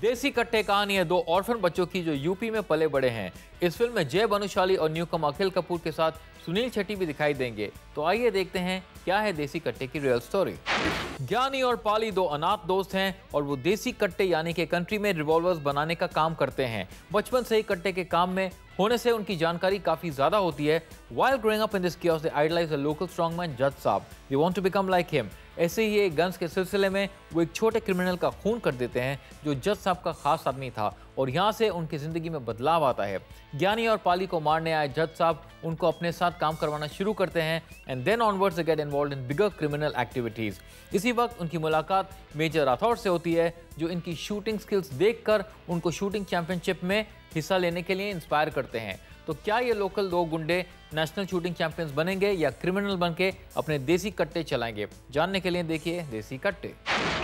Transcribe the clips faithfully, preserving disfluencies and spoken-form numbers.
देसी कट्टे कहानी है दो ऑर्फन बच्चों की जो यूपी में पले बड़े हैं। इस फिल्म में जय भानुशाली और न्यूकम अखिल कपूर के साथ सुनील शेट्टी भी दिखाई देंगे। तो आइए देखते हैं क्या है देसी कट्टे की रियल स्टोरी। ज्ञानी और पाली दो अनाथ दोस्त हैं और वो देसी कट्टे यानी कि कंट्री में रिवॉल्वर्स बनाने का काम करते हैं। बचपन से ही कट्टे के काम में होने से उनकी जानकारी काफी ज्यादा होती है। While growing up in this chaos, they idolize a local strongman जज साहब। They want to become like him। ऐसे ही एक गन्स के सिलसिले में वो एक छोटे क्रिमिनल का खून कर देते हैं जो जज साहब का खास आदमी था और यहाँ से उनकी जिंदगी में बदलाव आता है। ज्ञानी और पाली को मारने आए जज साहब उनको अपने साथ काम करवाना शुरू करते हैं and then onwards they get involved in bigger criminal activities. इसी वक्त उनकी मुलाकात मेजर राठौड़ से होती है जो इनकी शूटिंग स्किल्स देखकर उनको शूटिंग चैंपियनशिप में हिस्सा लेने के लिए इंस्पायर करते हैं। तो क्या ये लोकल दो गुंडे नेशनल शूटिंग चैंपियंस बनेंगे या क्रिमिनल बनके अपने देसी कट्टे चलाएंगे? जानने के लिए देखिए देसी कट्टे।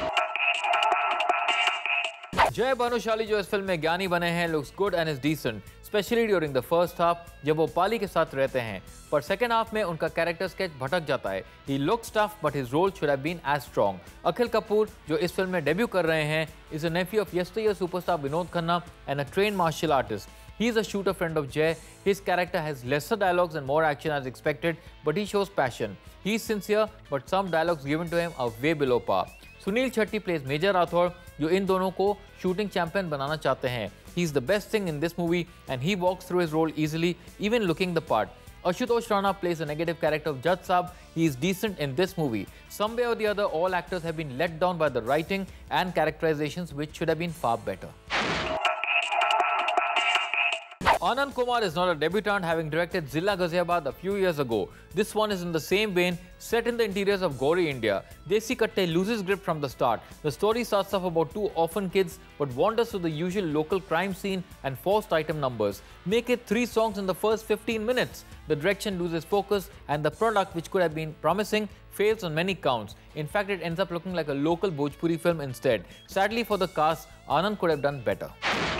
जय भानुशाली जो इस फिल्म में ज्ञानी बने हैं looks good and is decent, specially during the first half जब वो पाली के साथ रहते हैं, पर सेकंड हाफ में उनका कैरेक्टर स्केच भटक जाता है। He looks tough but his role should have been as strong. Akhil Kapoor जो इस फिल्म में डेब्यू कर रहे हैं is a nephew of yesteryear superstar Vinod Khanna and a trained martial artist. He is a shooter friend of Jay. His character has lesser dialogues and more action as expected, but he shows passion. He is sincere, but some dialogues given to him are way below par. Sunil Shetty plays Major Rathore, जो इन दोनों को shooting champion बनाना चाहते हैं। He is the best thing in this movie, and he walks through his role easily, even looking the part. Ashutosh Rana plays a negative character of Judge Saab. He is decent in this movie. Some way or the other, all actors have been let down by the writing and characterizations, which should have been far better. Anand Kumar is not a debutant, having directed Zilla Ghaziabad a few years ago. This one is in the same vein, set in the interiors of Gauri, India. Desi Katte loses grip from the start. The story starts off about two orphan kids but wanders through the usual local crime scene and forced item numbers. Make it three songs in the first fifteen minutes. The direction loses focus and the product, which could have been promising, fails on many counts. In fact, it ends up looking like a local Bhojpuri film instead. Sadly for the cast, Anand could have done better.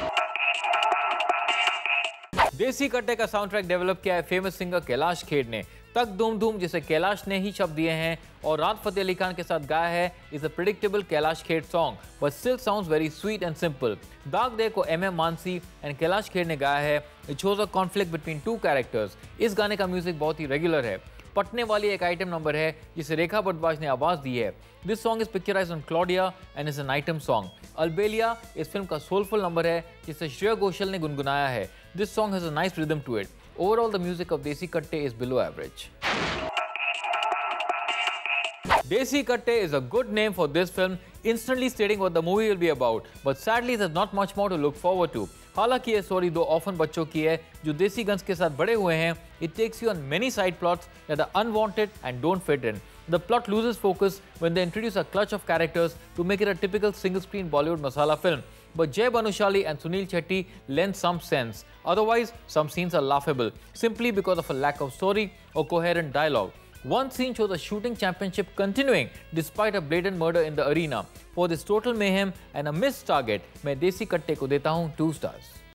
देसी कट्टे का sound track develop किया है famous singer Kailash Kher ने। तक धूम धूम जिसे कैलाश ने ही शब्द दिए हैं और राहत फतेह अली खान के साथ गाया है is a predictable Kailash Kher song but still sounds very sweet and simple. दाग दे को M M Mansi and Kailash Kher ने गाया है। It shows a conflict between two characters. इस गाने का म्यूजिक बहुत ही रेगुलर है। पटने वाली एक आइटम नंबर है जिसे रेखा भट्टवाज ने आवाज दी है। This song is picturised on Claudia and is an item song. अलबेलिया इस फिल्म का सोलफुल नंबर है जिसे श्रेया घोषाल ने गुनगुनाया है। This song has a nice rhythm to it. Overall the music of Desi Katte is below average. Desi Katte is a good name for this film, instantly stating what the movie will be about, but sadly there's not much more to look forward to. हालांकि ये story दो orphan बच्चों की है जो देसी guns के साथ बड़े हुए हैं। It takes you on many side plots that are unwanted and don't fit in. The plot loses focus when they introduce a clutch of characters to make it a typical single-screen Bollywood masala film. But Jay Bhanushali and Sunil Shetty lend some sense. Otherwise, some scenes are laughable simply because of a lack of story or coherent dialogue. One scene shows a shooting championship continuing despite a blatant murder in the arena. For this total mayhem and a missed target, मैं देसी कट्टे को देता हूँ two stars.